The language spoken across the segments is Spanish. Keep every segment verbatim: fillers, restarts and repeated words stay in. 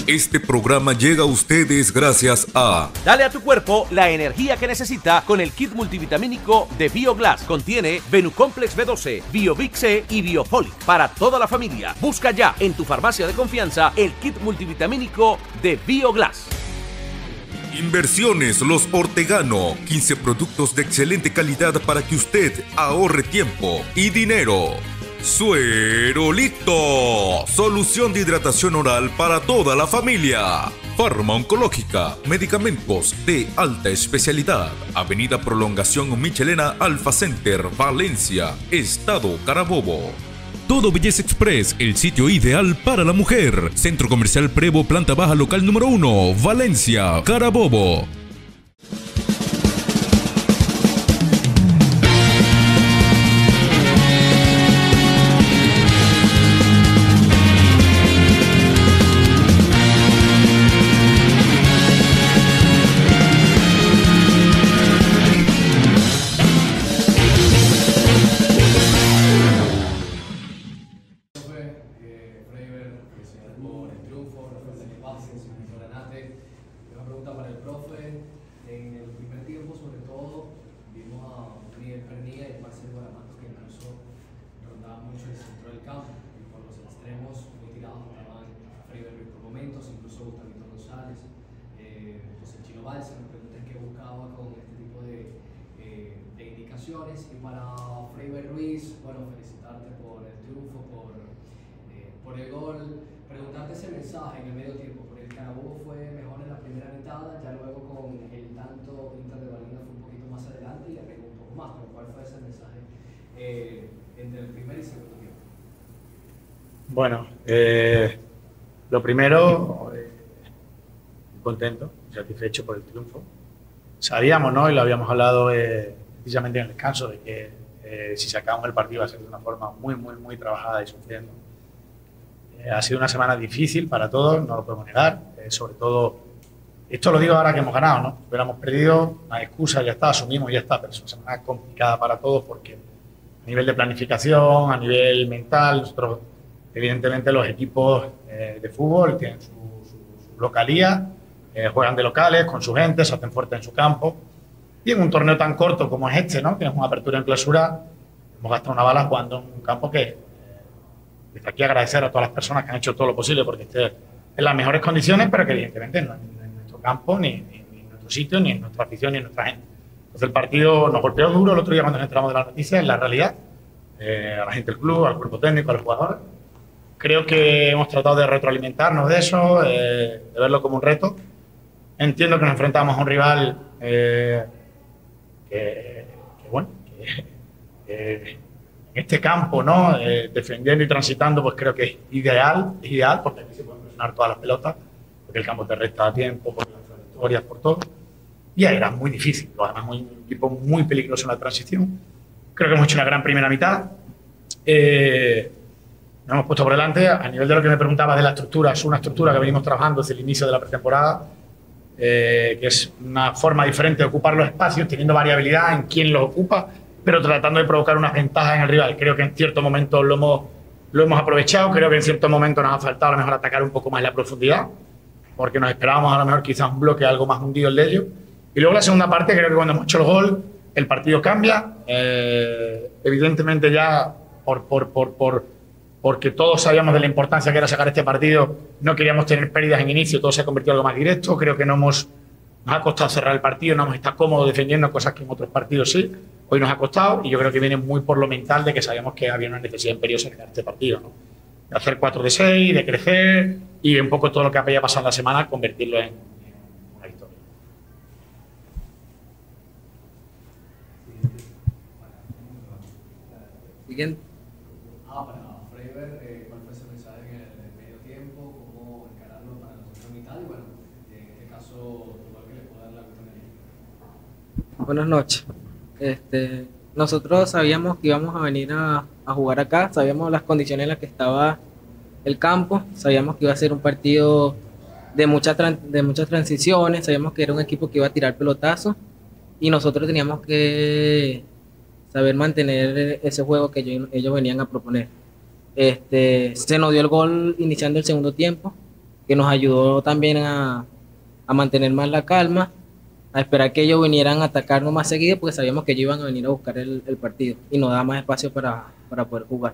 Este programa llega a ustedes gracias a... Dale a tu cuerpo la energía que necesita con el kit multivitamínico de BioGlass. Contiene Venucomplex B doce, BioVic C y Biofolic para toda la familia. Busca ya en tu farmacia de confianza el kit multivitamínico de BioGlass. Inversiones Los Ortegano, quince productos de excelente calidad para que usted ahorre tiempo y dinero. Suerolito, solución de hidratación oral para toda la familia. Farma Oncológica, medicamentos de alta especialidad. Avenida Prolongación Michelena Alfa Center, Valencia, Estado Carabobo. Todo Belleza Express, el sitio ideal para la mujer. Centro Comercial Prevo, planta baja, local número uno, Valencia, Carabobo. Y para Freiber Ruiz, bueno, felicitarte por el triunfo, por, eh, por el gol, preguntarte ese mensaje en el medio tiempo, porque el Carabobo fue mejor en la primera mitad, ya luego con el tanto Inter de Valina fue un poquito más adelante y agregó un poco más, pero ¿cuál fue ese mensaje eh, entre el primer y segundo tiempo? Bueno, eh, lo primero, eh, contento, satisfecho por el triunfo. Sabíamos, ¿no? Y lo habíamos hablado eh, precisamente en el descanso, de que eh, si sacábamos el partido va a ser de una forma muy, muy, muy trabajada y sufriendo. Eh, ha sido una semana difícil para todos, no lo podemos negar, eh, sobre todo, esto lo digo ahora que hemos ganado, ¿no? Hubiéramos perdido, una excusa, ya está, asumimos, ya está, pero es una semana complicada para todos porque a nivel de planificación, a nivel mental, nosotros, evidentemente los equipos eh, de fútbol tienen su, su, su localía, eh, juegan de locales, con su gente, se hacen fuertes en su campo. Y en un torneo tan corto como es este, ¿no? Que es una apertura en clausura, hemos gastado una bala jugando en un campo que, eh, desde aquí agradecer a todas las personas que han hecho todo lo posible porque esté en las mejores condiciones, pero que evidentemente no en, en nuestro campo, ni, ni, ni en nuestro sitio, ni en nuestra afición, ni en nuestra gente. Entonces el partido nos golpeó duro el otro día cuando nos enteramos de la noticia, en la realidad, eh, a la gente del club, al cuerpo técnico, a los jugadores. Creo que hemos tratado de retroalimentarnos de eso, eh, de verlo como un reto. Entiendo que nos enfrentamos a un rival eh, Que, que bueno, que, que en este campo, ¿no? Eh, defendiendo y transitando, pues creo que es ideal, es ideal, porque aquí se pueden presionar todas las pelotas, porque el campo te resta a tiempo, por las trayectorias, por todo. Y ahí era muy difícil, además muy, un equipo muy peligroso en la transición. Creo que hemos hecho una gran primera mitad. Eh, nos hemos puesto por delante. A nivel de lo que me preguntabas de la estructura, es una estructura que venimos trabajando desde el inicio de la pretemporada. Eh, que es una forma diferente de ocupar los espacios, teniendo variabilidad en quién los ocupa, pero tratando de provocar unas ventajas en el rival. Creo que en ciertos momentos lo hemos, lo hemos aprovechado, creo que en ciertos momentos nos ha faltado a lo mejor atacar un poco más la profundidad, porque nos esperábamos a lo mejor quizás un bloque algo más hundido el de ellos. Y luego la segunda parte, creo que cuando hemos hecho el gol, el partido cambia. Eh, evidentemente ya por... por, por, por porque todos sabíamos de la importancia que era sacar este partido, no queríamos tener pérdidas en inicio, todo se ha convertido en algo más directo. Creo que no hemos, nos ha costado cerrar el partido, no hemos estado cómodos defendiendo, cosas que en otros partidos sí. Hoy nos ha costado y yo creo que viene muy por lo mental de que sabíamos que había una necesidad imperiosa de ganar este partido, ¿no? De hacer cuatro de seis, de crecer y un poco todo lo que había pasado en la semana, convertirlo en, en una victoria. Siguiente. Ah, para Freiber, eh, ¿cuál fue ese mensaje en el, en el medio tiempo? ¿Cómo encararlo para la segunda mitad? Y bueno, en este caso, igual que le puedo dar la cuestión. Buenas noches. Este, nosotros sabíamos que íbamos a venir a, a jugar acá, sabíamos las condiciones en las que estaba el campo, sabíamos que iba a ser un partido de, mucha de muchas transiciones, sabíamos que era un equipo que iba a tirar pelotazos y nosotros teníamos que saber mantener ese juego que ellos, ellos venían a proponer. Este, se nos dio el gol iniciando el segundo tiempo, que nos ayudó también a, a mantener más la calma, a esperar que ellos vinieran a atacarnos más seguido, porque sabíamos que ellos iban a venir a buscar el, el partido y nos da más espacio para, para poder jugar.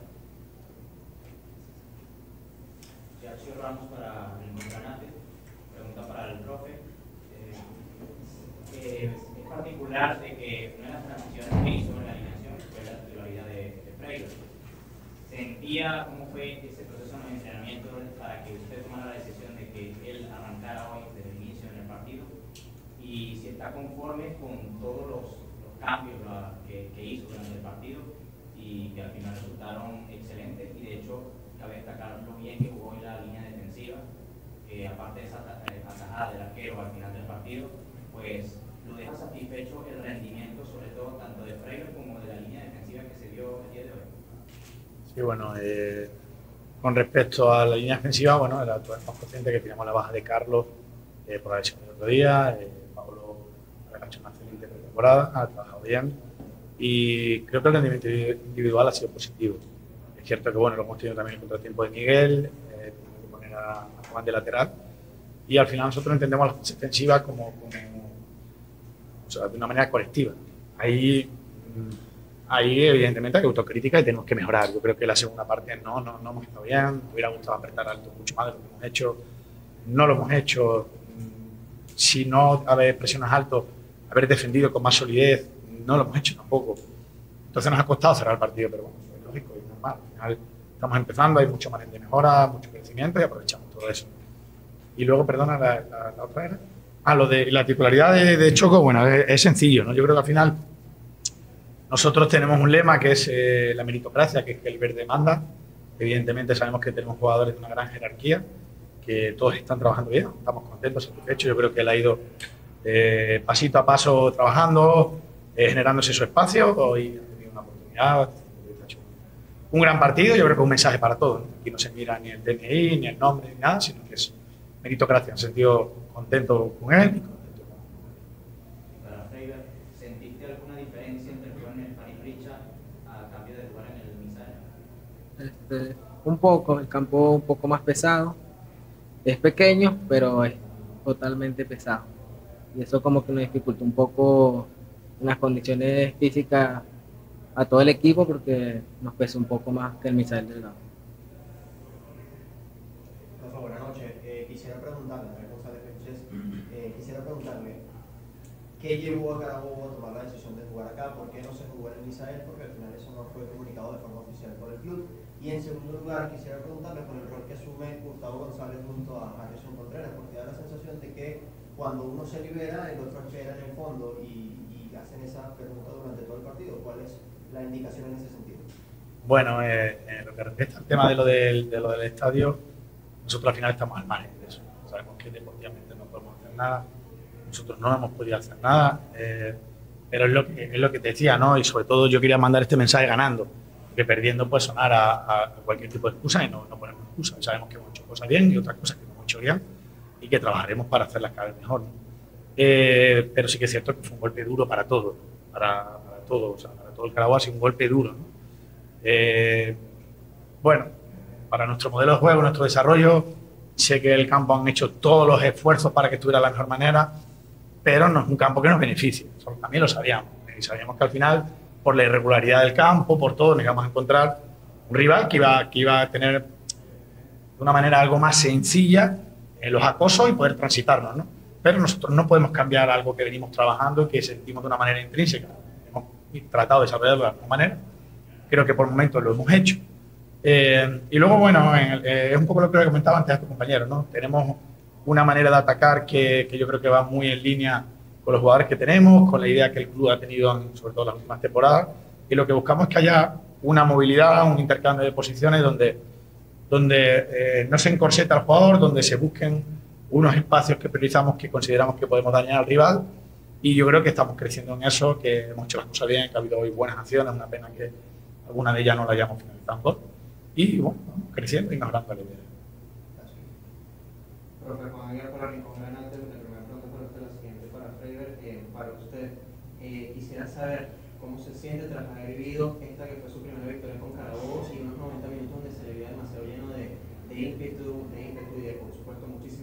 Sergio Ramos para el Montanate, pregunta para el profe. Eh, eh, es particular de que una de las transiciones que hizo en la alineación fue la titularidad de, de Freire. ¿Sentía cómo fue ese proceso de entrenamiento para que usted tomara la decisión de que él arrancara hoy desde el inicio en el partido? Y si está conforme con todos los, los cambios la, que, que hizo durante el partido y que al final resultaron excelentes, y de hecho cabe destacar lo bien que jugó en la línea defensiva, que aparte de esa atajada del arquero al final del partido, pues lo deja satisfecho el rendimiento, sobre todo tanto de Freire como de la línea defensiva que se dio el día de hoy. Sí, bueno, eh, con respecto a la línea defensiva, bueno, era todo más consciente que teníamos la baja de Carlos eh, por la lesión del otro día. Eh, Pablo ha hecho una excelente pretemporada, ha trabajado bien y creo que el rendimiento individual ha sido positivo. Es cierto que bueno, lo hemos tenido también el contratiempo de Miguel, eh, que poner a, a Juan de lateral, y al final nosotros entendemos la fase defensiva como, como o sea, de una manera colectiva. Ahí, ahí evidentemente hay autocrítica y tenemos que mejorar. Yo creo que la segunda parte no, no, no hemos estado bien, me hubiera gustado apretar alto mucho más de lo que hemos hecho, no lo hemos hecho. Si no haber presiones altos, haber defendido con más solidez, no lo hemos hecho tampoco. Entonces nos ha costado cerrar el partido, pero bueno, es lógico y normal. Al final estamos empezando, hay mucho margen de mejora, mucho crecimiento y aprovechamos todo eso. Y luego, perdona, la, la, la otra era. Ah, lo de la titularidad de, de Choco, bueno, es, es sencillo, ¿no? Yo creo que al final nosotros tenemos un lema que es eh, la meritocracia, que es que el verde manda. Evidentemente sabemos que tenemos jugadores de una gran jerarquía, que todos están trabajando bien, estamos contentos, satisfechos. Yo creo que él ha ido eh, pasito a paso trabajando, eh, generándose su espacio. Hoy ha tenido una oportunidad, ha hecho un gran partido. Yo creo que es un mensaje para todos, ¿no? Aquí no se mira ni el D N I, ni el nombre, ni nada, sino que es meritocracia. En sentido contento con él y contento con Para Freire, ¿sentiste alguna diferencia entre jugar en el Panipricha a cambio de jugar en el Misael? Este, un poco, el campo un poco más pesado. Es pequeño, pero es totalmente pesado. Y eso como que nos dificulta un poco en las condiciones físicas a todo el equipo, porque nos pesa un poco más que el Misael Delgado. Rafa, buenas noches. Eh, quisiera preguntarle, Andrés González Sánchez, eh, quisiera preguntarle qué llevó a Carabobo a tomar la decisión de jugar acá, por qué no se jugó en el Misael, porque al final eso no fue comunicado de forma oficial por el club. Y en segundo lugar, quisiera preguntarle por el rol que asume Gustavo González junto a Harrison Contreras, porque da la sensación de que cuando uno se libera, el otro espera en el fondo y, y hacen esa pregunta durante todo el partido. ¿Cuál es la indicación en ese sentido? Bueno, eh, en lo que respecta al tema de lo del, de lo del estadio, nosotros al final estamos al margen de eso. Sabemos que deportivamente no podemos hacer nada, nosotros no hemos podido hacer nada, eh, pero es lo, que, es lo que te decía, ¿no? Y sobre todo yo quería mandar este mensaje ganando, que perdiendo puede sonar a, a cualquier tipo de excusa y no, no ponemos excusa. Sabemos que hemos hecho cosas bien y otras cosas que no hemos hecho bien y que trabajaremos para hacerlas cada vez mejor, ¿no? Eh, pero sí que es cierto que fue un golpe duro para todos, para, para todos, o sea, para todo el Carabobo ha sido un golpe duro, ¿no? Eh, bueno, para nuestro modelo de juego, nuestro desarrollo, sé que el campo han hecho todos los esfuerzos para que estuviera de la mejor manera, pero no es un campo que nos beneficie, eso también lo sabíamos, y sabíamos que al final, por la irregularidad del campo, por todo, nos íbamos a encontrar un rival que iba, que iba a tener de una manera algo más sencilla en los acosos y poder transitarnos, ¿no? Pero nosotros no podemos cambiar algo que venimos trabajando y que sentimos de una manera intrínseca. Hemos tratado de desarrollarlo de alguna manera. Creo que por momentos lo hemos hecho. Eh, y luego, bueno, en el, eh, es un poco lo que comentaba antes a tu compañero, ¿no? Tenemos una manera de atacar que, que yo creo que va muy en línea con los jugadores que tenemos, con la idea que el club ha tenido, en, sobre todo en las últimas temporadas, y lo que buscamos es que haya una movilidad, un intercambio de posiciones donde, donde eh, no se encorseta al jugador, donde se busquen unos espacios que priorizamos, que consideramos que podemos dañar al rival, y yo creo que estamos creciendo en eso, que hemos hecho las cosas bien, que ha habido hoy buenas acciones, una pena que alguna de ellas no la hayamos finalizado, y bueno, vamos creciendo y mejorando la idea. Profe Juan Aguilar para Rincón Granate, la primera pregunta para usted, la siguiente para Freire. Eh, para usted, eh, quisiera saber cómo se siente tras haber vivido esta que fue su primera victoria con Carabobo y unos noventa minutos donde se le veía demasiado lleno de, de ímpetu, de ímpetu y de, por supuesto, muchísima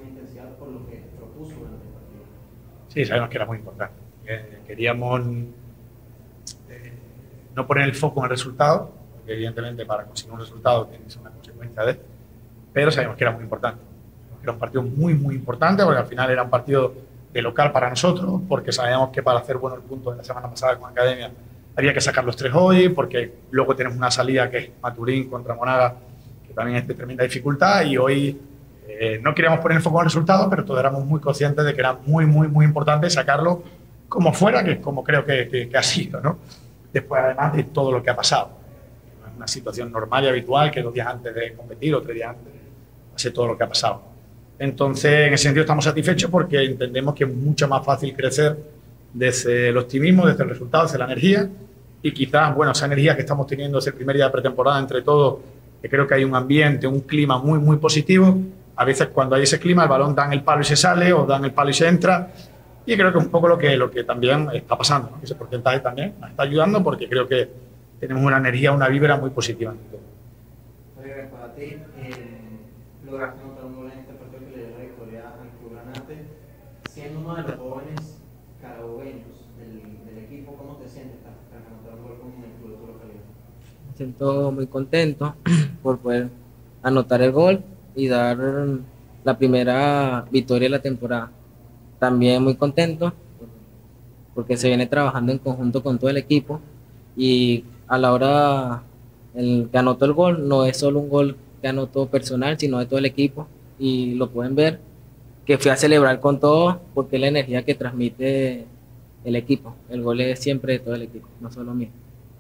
lo que propuso durante el partido. Sí, sabemos que era muy importante. Eh, queríamos eh, no poner el foco en el resultado, porque evidentemente para conseguir un resultado tiene que ser una consecuencia de, pero sabemos que era muy importante. Era un partido muy, muy importante, porque al final era un partido de local para nosotros, porque sabíamos que para hacer buenos puntos de la semana pasada con Academia había que sacar los tres hoy, porque luego tenemos una salida que es Maturín contra Monaga, que también es de tremenda dificultad, y hoy eh, no queríamos poner el foco en el resultado, pero todos éramos muy conscientes de que era muy, muy, muy importante sacarlo como fuera, que es como creo que, que, que ha sido, ¿no? Después, además de todo lo que ha pasado. No es una situación normal y habitual que dos días antes de competir o tres días antes hace todo lo que ha pasado. Entonces, en ese sentido estamos satisfechos porque entendemos que es mucho más fácil crecer desde el optimismo, desde el resultado, desde la energía, y quizás, bueno, esa energía que estamos teniendo desde el primer día de pretemporada entre todos, que creo que hay un ambiente, un clima muy, muy positivo. A veces cuando hay ese clima, el balón dan el palo y se sale, o dan el palo y se entra, y creo que es un poco lo que, lo que también está pasando, ¿no? Ese porcentaje también nos está ayudando porque creo que tenemos una energía, una vibra muy positiva. Oye, para ti, eh, lograste anotar un gol en este partido que le dio la victoria al Club Granate, siendo uno de los jóvenes carabobeños del, del equipo, ¿cómo te sientes tras anotar un gol con el club de tu localidad? Me siento muy contento por poder anotar el gol y dar la primera victoria de la temporada. También muy contento porque se viene trabajando en conjunto con todo el equipo, y a la hora el que anotó el gol no es solo un gol que anotó personal, sino de todo el equipo, y lo pueden ver que fui a celebrar con todos porque es la energía que transmite el equipo. El gol es siempre de todo el equipo, no solo mío.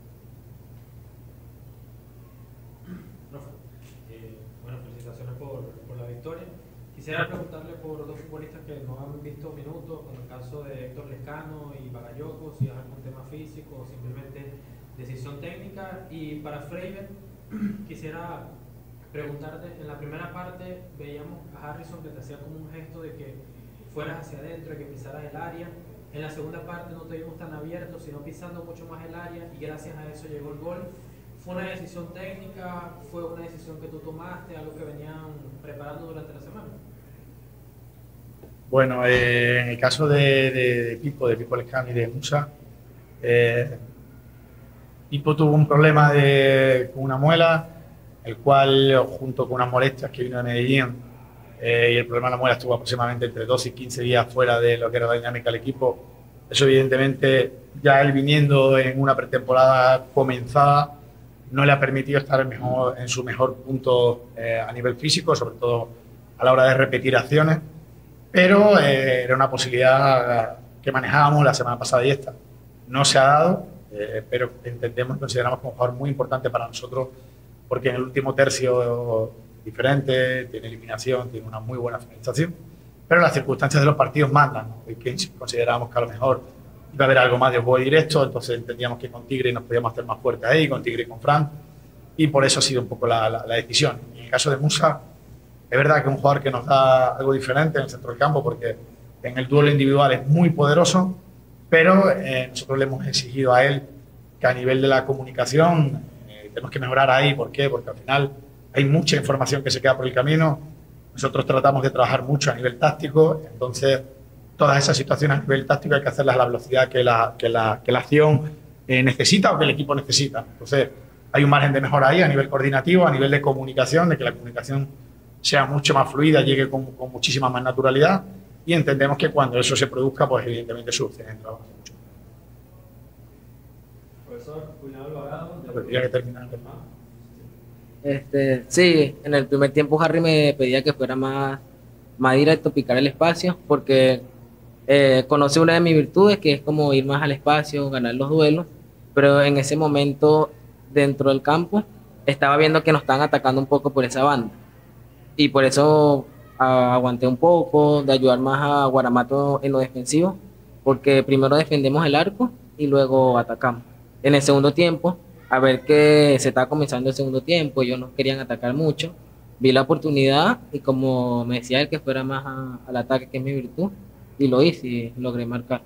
Eh, bueno, felicitaciones por, por la victoria. Quisiera preguntarle por dos futbolistas que no han visto minutos, como el caso de Héctor Lescano y Bagayoko, si es algún tema físico o simplemente decisión técnica. Y para Freiber, quisiera preguntarte, en la primera parte veíamos a Harrison que te hacía como un gesto de que fueras hacia adentro, de que pisaras el área. En la segunda parte no te vimos tan abierto, sino pisando mucho más el área, y gracias a eso llegó el gol. ¿Fue una decisión técnica? ¿Fue una decisión que tú tomaste? ¿Algo que venían preparando durante la semana? Bueno, eh, en el caso de, de, de Pipo, de Pipo Lescano y de Musa, eh, Pipo tuvo un problema de, con una muela, el cual, junto con unas molestias que vino de Medellín, eh, y el problema de la muela estuvo aproximadamente entre doce y quince días fuera de lo que era la dinámica del equipo. Eso, evidentemente, ya él viniendo en una pretemporada comenzada, no le ha permitido estar en, mejor, en su mejor punto eh, a nivel físico, sobre todo a la hora de repetir acciones, pero eh, era una posibilidad que manejábamos la semana pasada y esta. No se ha dado, eh, pero entendemos, consideramos como un jugador muy importante para nosotros, porque en el último tercio diferente, tiene eliminación, tiene una muy buena finalización, pero las circunstancias de los partidos mandan, ¿no? Y que considerábamos que a lo mejor iba a haber algo más de juego directo, entonces entendíamos que con Tigre nos podíamos hacer más fuerte ahí, con Tigre y con Fran, y por eso ha sido un poco la, la, la decisión. En el caso de Musa, es verdad que es un jugador que nos da algo diferente en el centro del campo, porque en el duelo individual es muy poderoso, pero eh, nosotros le hemos exigido a él que a nivel de la comunicación eh, tenemos que mejorar ahí. ¿Por qué? Porque al final hay mucha información que se queda por el camino. Nosotros tratamos de trabajar mucho a nivel táctico, entonces todas esas situaciones a nivel táctico hay que hacerlas a la velocidad que la, que la, que la acción eh, necesita o que el equipo necesita. Entonces hay un margen de mejora ahí a nivel coordinativo, a nivel de comunicación, de que la comunicación sea mucho más fluida, llegue con, con muchísima más naturalidad, y entendemos que cuando eso se produzca, pues evidentemente soluciona el trabajo mucho. Profesor Julián Alvarado. Tendría que terminar. Este, sí, en el primer tiempo Harry me pedía que fuera más, más directo, picar el espacio, porque eh, conoce una de mis virtudes, que es como ir más al espacio, ganar los duelos, pero en ese momento dentro del campo estaba viendo que nos estaban atacando un poco por esa banda, y por eso a, aguanté un poco de ayudar más a Guaramato en lo defensivo, porque primero defendemos el arco y luego atacamos. En el segundo tiempo, a ver que se estaba comenzando el segundo tiempo, ellos no querían atacar mucho, vi la oportunidad y como me decía él que fuera más a, al ataque, que es mi virtud, y lo hice y logré marcar.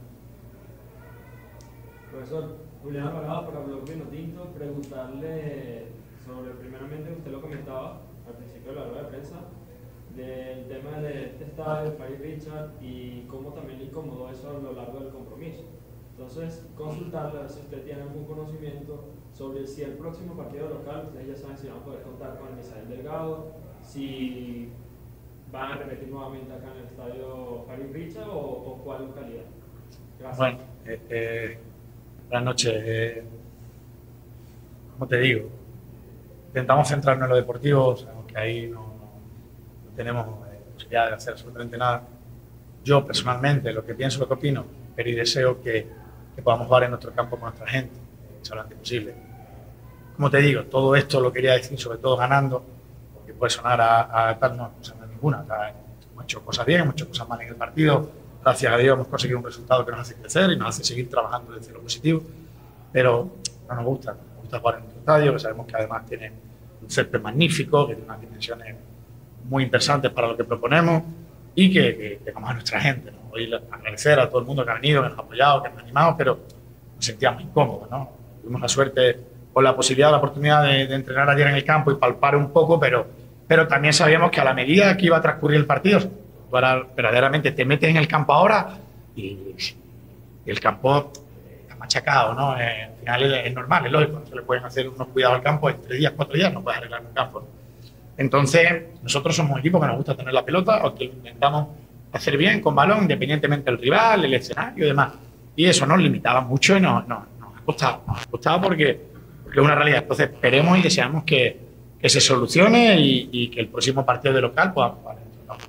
Profesor Julián Alvarado, para Blog Vinotinto, preguntarle sobre, primeramente, usted lo comentaba al principio de la rueda de prensa, del tema de este estadio, Farid Richard, y cómo también le incomodó eso a lo largo del compromiso. Entonces, consultarle a ver si usted tiene algún conocimiento sobre si el próximo partido local, ustedes ya saben si van a poder contar con el Misael Delgado, si van a repetir nuevamente acá en el estadio Farid Richard o, o cuál localidad. Gracias. Bueno, eh, eh, buenas noches. Eh, como te digo, intentamos centrarnos en lo deportivo, sabemos que ahí no, no, no tenemos eh, posibilidad de hacer absolutamente nada. Yo personalmente, lo que pienso, lo que opino, pero y deseo que, que podamos jugar en nuestro campo con nuestra gente, eh, lo antes posible. Como te digo, todo esto lo quería decir sobre todo ganando, porque puede sonar a, a tal, no, no suena ninguna. O sea, hemos hecho cosas bien, hemos hecho cosas mal en el partido, gracias a Dios hemos conseguido un resultado que nos hace crecer y nos hace seguir trabajando desde lo positivo, pero no nos gusta, nos gusta jugar en nuestro estadio, que sabemos que además tiene un césped magnífico, que tiene unas dimensiones muy interesantes para lo que proponemos y que, que, que como a nuestra gente, ¿no? Hoy agradecer a todo el mundo que ha venido, que nos ha apoyado, que nos ha animado, pero nos sentíamos incómodos, ¿no? Tuvimos la suerte o la posibilidad, la oportunidad de, de entrenar ayer en el campo y palpar un poco, pero, pero también sabíamos que a la medida que iba a transcurrir el partido, tú ahora verdaderamente te metes en el campo ahora y, y el campo está machacado, ¿no? Eh, al final es, es normal, es lógico, no se le pueden hacer unos cuidados al campo en tres días, cuatro días, no puedes arreglar un campo, ¿no? Entonces, nosotros somos un equipo que nos gusta tener la pelota, aunque intentamos hacer bien con balón, independientemente del rival, el escenario y demás. Y eso nos limitaba mucho y nos, nos, nos ha costado, nos ha costado porque, porque es una realidad. Entonces, esperemos y deseamos que, que se solucione y, y que el próximo partido de local pueda jugar.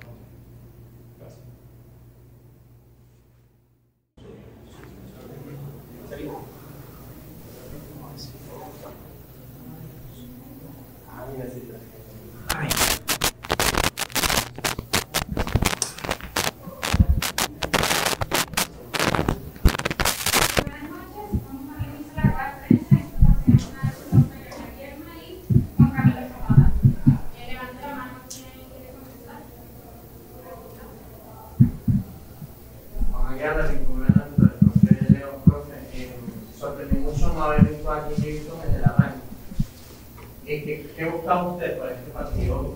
¿Qué buscaba usted para este partido?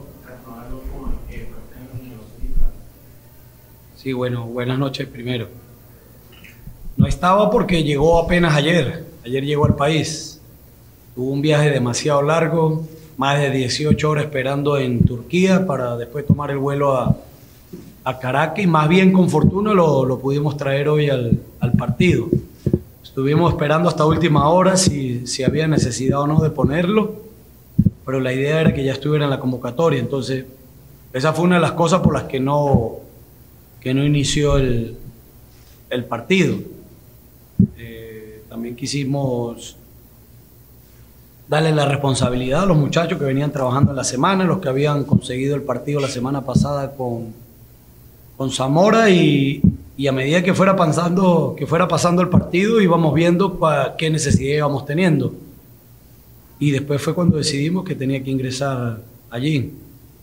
Sí, bueno, buenas noches primero. No estaba porque llegó apenas ayer. Ayer llegó al país. Tuvo un viaje demasiado largo, más de dieciocho horas esperando en Turquía para después tomar el vuelo a, a Caracas y más bien con fortuna lo, lo pudimos traer hoy al, al partido. Estuvimos esperando hasta última hora si, si había necesidad o no de ponerlo, pero la idea era que ya estuviera en la convocatoria. Entonces, esa fue una de las cosas por las que no, que no inició el, el partido. Eh, también quisimos darle la responsabilidad a los muchachos que venían trabajando en la semana, los que habían conseguido el partido la semana pasada con, con Zamora y, y a medida que fuera, pasando, que fuera pasando el partido íbamos viendo pa, qué necesidad íbamos teniendo. Y después fue cuando decidimos que tenía que ingresar allí.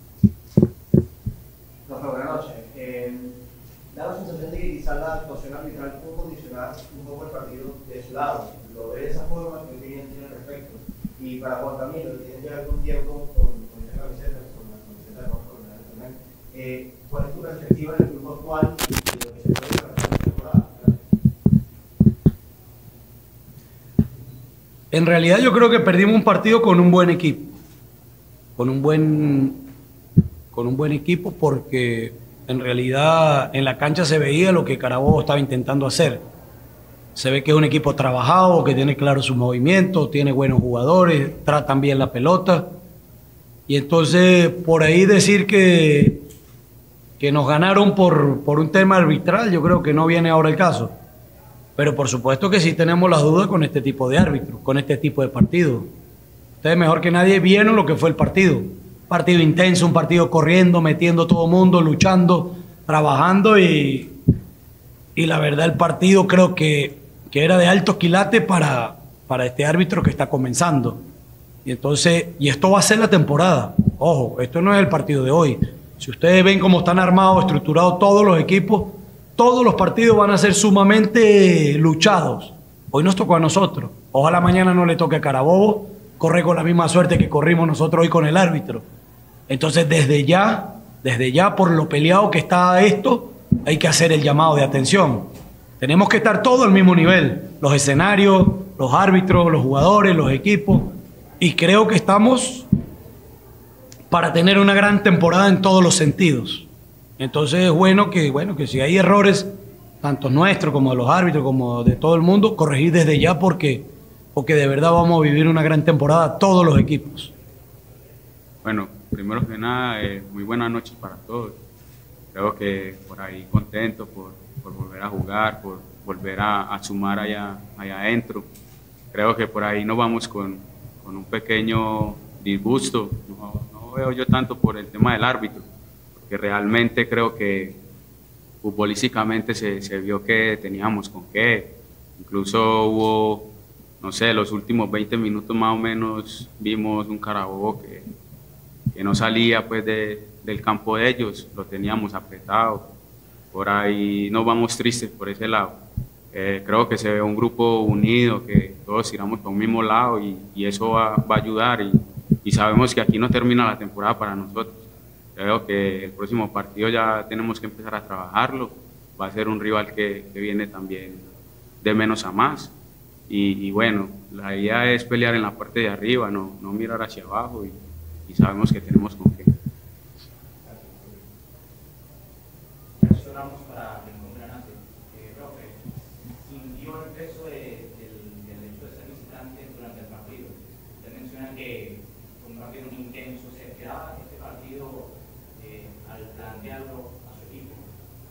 No, buenas noches. Eh, da la sensación de que quizás la actuación arbitral pudo condicionar un poco el partido de su lado. Lo ve de esa forma, que tiene al respecto. Y para Juan Camilo, que tiene ya algún tiempo con, con esta camiseta, con la camiseta de Juan Camilo, eh, ¿cuál es tu perspectiva del grupo actual y de lo que se puede para esta temporada? En realidad yo creo que perdimos un partido con un buen equipo, con un buen, con un buen equipo porque en realidad en la cancha se veía lo que Carabobo estaba intentando hacer. Se ve que es un equipo trabajado, que tiene claro sus movimientos, tiene buenos jugadores, tratan bien la pelota. Y entonces por ahí decir que, que nos ganaron por, por un tema arbitral, yo creo que no viene ahora el caso. Pero por supuesto que sí tenemos las dudas con este tipo de árbitros, con este tipo de partidos. Ustedes mejor que nadie vieron lo que fue el partido. Un partido intenso, un partido corriendo, metiendo todo el mundo, luchando, trabajando y, y la verdad el partido creo que, que era de alto quilate para, para este árbitro que está comenzando. Y entonces, y esto va a ser la temporada. Ojo, esto no es el partido de hoy. Si ustedes ven cómo están armados, estructurados todos los equipos, todos los partidos van a ser sumamente luchados. Hoy nos tocó a nosotros. Ojalá mañana no le toque a Carabobo correr con la misma suerte que corrimos nosotros hoy con el árbitro. Entonces, desde ya, desde ya por lo peleado que está esto, hay que hacer el llamado de atención. Tenemos que estar todos al mismo nivel, los escenarios, los árbitros, los jugadores, los equipos, y creo que estamos para tener una gran temporada en todos los sentidos. Entonces es bueno que, bueno, que si hay errores, tanto nuestros como de los árbitros, como de todo el mundo, corregir desde ya porque, porque de verdad vamos a vivir una gran temporada todos los equipos. Bueno, primero que nada, eh, muy buenas noches para todos. Creo que por ahí contento por, por volver a jugar, por volver a, a sumar allá, allá adentro. Creo que por ahí nos vamos con, con un pequeño disgusto. No, no veo yo tanto por el tema del árbitro, porque realmente creo que futbolísticamente se, se vio que teníamos con qué. Incluso hubo, no sé, los últimos veinte minutos más o menos vimos un Carabobo que, que no salía pues de, del campo de ellos, lo teníamos apretado. Por ahí nos vamos tristes por ese lado. Eh, creo que se ve un grupo unido, que todos tiramos para un mismo lado y, y eso va, va a ayudar y, y sabemos que aquí no termina la temporada para nosotros. Creo que el próximo partido ya tenemos que empezar a trabajarlo, va a ser un rival que, que viene también de menos a más y, y bueno, la idea es pelear en la parte de arriba, no, no mirar hacia abajo y, y sabemos que tenemos con qué. Ramos para el Granate. Eh, profe, sintió el peso de, del, del hecho de ser visitante durante el partido. Usted menciona que fue un partido muy intenso. ¿Se esperaba este partido eh, al plantearlo a su equipo?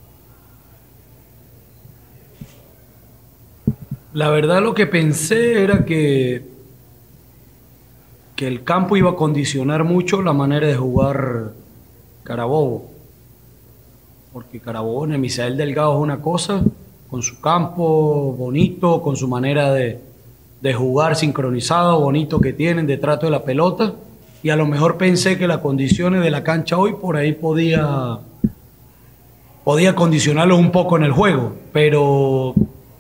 La verdad lo que pensé era que, que el campo iba a condicionar mucho la manera de jugar Carabobo. Porque Carabobo en el Misael Delgado es una cosa, con su campo bonito, con su manera de, de jugar sincronizado, bonito que tienen, de trato de la pelota, y a lo mejor pensé que las condiciones de la cancha hoy por ahí podía, podía condicionarlos un poco en el juego, pero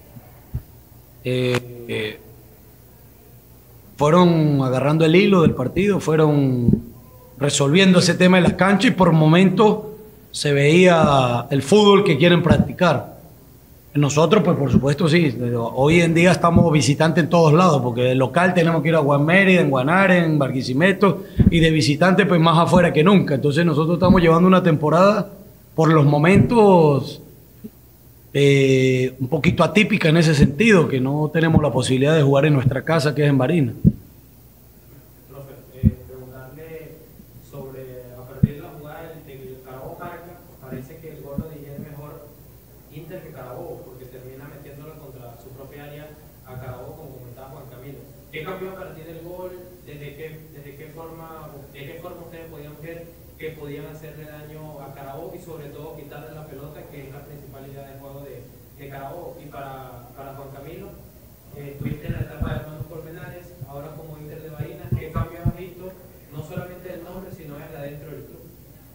eh, eh, fueron agarrando el hilo del partido, fueron resolviendo ese tema de las canchas y por momentos se veía el fútbol que quieren practicar. Nosotros, pues por supuesto sí, hoy en día estamos visitantes en todos lados, porque de local tenemos que ir a Guamérida, en Guanare, en Barquisimeto, y de visitante pues más afuera que nunca. Entonces nosotros estamos llevando una temporada por los momentos eh, un poquito atípica en ese sentido, que no tenemos la posibilidad de jugar en nuestra casa, que es en Barinas. ¿Qué cambió a partir del gol? ¿Desde qué, desde qué forma, de qué forma ustedes podían ver que podían hacerle daño a Carabobo y sobre todo quitarle la pelota, que es la principal idea de juego de, de Carabobo? Y para, para Juan Camilo, eh, estuviste en la etapa de Hermanos Colmenares, ahora como Inter de Barinas, ¿qué cambios has visto? No solamente del nombre, sino desde adentro del club.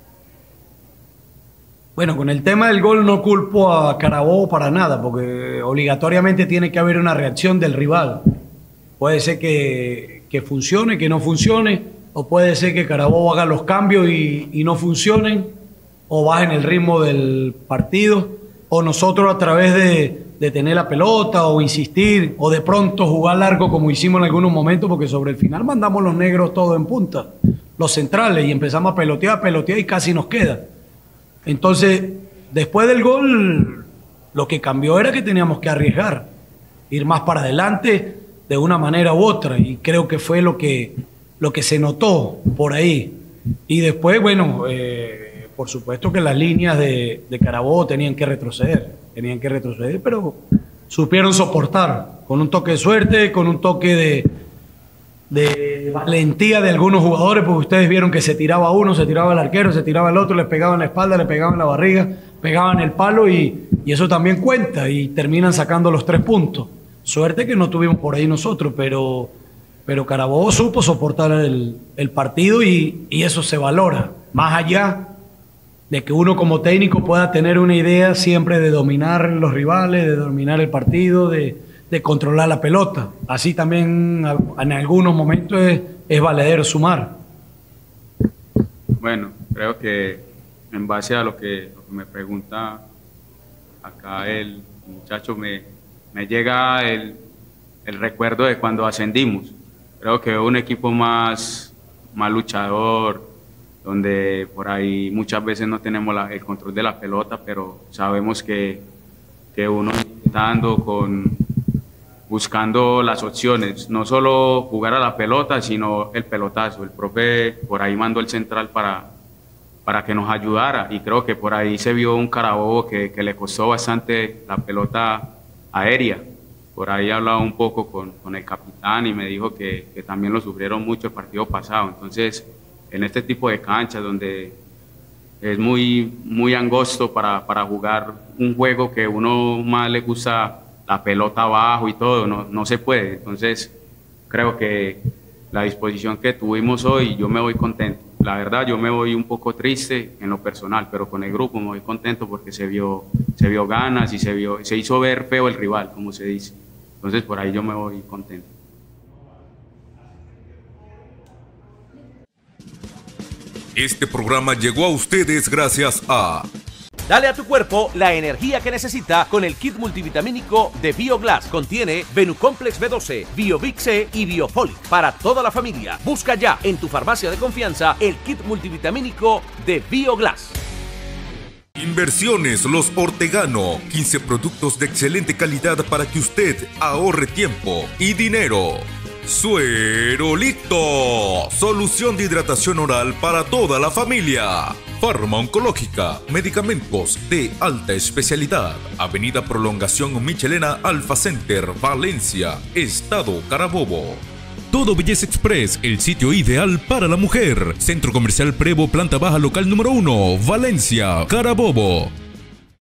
Bueno, con el tema del gol no culpo a Carabobo para nada, porque obligatoriamente tiene que haber una reacción del rival. Puede ser que, que funcione, que no funcione, o puede ser que Carabobo haga los cambios y, y no funcionen, o bajen el ritmo del partido, o nosotros a través de, de tener la pelota, o insistir, o de pronto jugar largo como hicimos en algunos momentos, porque sobre el final mandamos los negros todos en punta, los centrales, y empezamos a pelotear, pelotear y casi nos queda. Entonces, después del gol, lo que cambió era que teníamos que arriesgar, ir más para adelante, de una manera u otra, y creo que fue lo que, lo que se notó por ahí. Y después, bueno, eh, por supuesto que las líneas de, de Carabobo tenían que retroceder, tenían que retroceder, pero supieron soportar, con un toque de suerte, con un toque de, de valentía de algunos jugadores, porque ustedes vieron que se tiraba uno, se tiraba el arquero, se tiraba el otro, les pegaban la espalda, les pegaban la barriga, pegaban el palo, y, y eso también cuenta, y terminan sacando los tres puntos. Suerte que no tuvimos por ahí nosotros, pero, pero Carabobo supo soportar el, el partido y, y eso se valora. Más allá de que uno como técnico pueda tener una idea siempre de dominar los rivales, de dominar el partido, de, de controlar la pelota. Así también en algunos momentos es, es valedero sumar. Bueno, creo que en base a lo que, lo que me pregunta acá el muchacho, me, me llega el, el recuerdo de cuando ascendimos. Creo que un equipo más, más luchador, donde por ahí muchas veces no tenemos la, el control de la pelota, pero sabemos que, que uno intentando con, buscando las opciones, no solo jugar a la pelota, sino el pelotazo. El profe por ahí mandó el central para, para que nos ayudara, y creo que por ahí se vio un Carabobo que, que le costó bastante la pelota aérea. Por ahí he hablado un poco con, con el capitán y me dijo que, que también lo sufrieron mucho el partido pasado. Entonces, en este tipo de canchas donde es muy, muy angosto para, para jugar un juego que uno más le gusta la pelota abajo y todo, no, no se puede. Entonces, creo que la disposición que tuvimos hoy, yo me voy contento. La verdad, yo me voy un poco triste en lo personal, pero con el grupo me voy contento porque se vio, se vio ganas y se, vio, se hizo ver feo el rival, como se dice. Entonces, por ahí yo me voy contento. Este programa llegó a ustedes gracias a... Dale a tu cuerpo la energía que necesita con el kit multivitamínico de BioGlass. Contiene Venucomplex B doce, BioVic C y BioFolic para toda la familia. Busca ya en tu farmacia de confianza el kit multivitamínico de BioGlass. Inversiones Los Ortegano, quince productos de excelente calidad para que usted ahorre tiempo y dinero. Suerolito, solución de hidratación oral para toda la familia. Farma Oncológica, medicamentos de alta especialidad. Avenida Prolongación Michelena Alfa Center, Valencia, Estado Carabobo. Todo Belleza Express, el sitio ideal para la mujer. Centro Comercial Prevo, planta baja, local número uno, Valencia, Carabobo.